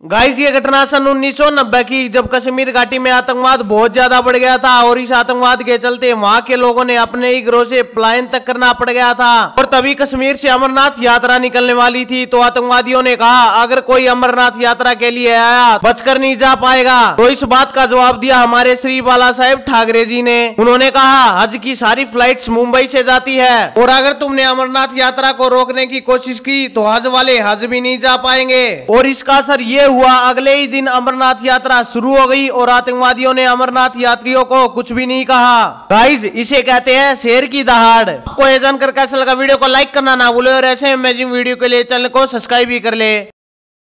Guys ये घटना सन 1990 की, जब कश्मीर घाटी में आतंकवाद बहुत ज्यादा बढ़ गया था और इस आतंकवाद के चलते वहां के लोगों ने अपने ही घरों से पलायन तक करना पड़ गया था। और तभी कश्मीर से अमरनाथ यात्रा निकलने वाली थी, तो आतंकवादियों ने कहा अगर कोई अमरनाथ यात्रा के लिए आया बचकर नहीं जा पाएगा। तो इस बात का जवाब दिया हमारे श्री बाला साहेब ठाकरे जी ने। उन्होंने कहा हज की सारी फ्लाइट्स मुंबई से जाती है और अगर तुमने अमरनाथ यात्रा को रोकने की कोशिश की तो हज वाले हज भी नहीं जा पाएंगे। और इसका असर ये हुआ, अगले ही दिन अमरनाथ यात्रा शुरू हो गई और आतंकवादियों ने अमरनाथ यात्रियों को कुछ भी नहीं कहा। गाइस इसे कहते हैं शेर की दहाड़। आपको यह जानकर कैसा लगा? वीडियो को लाइक करना ना भूले और ऐसे अमेजिंग वीडियो के लिए चैनल को सब्सक्राइब भी कर ले।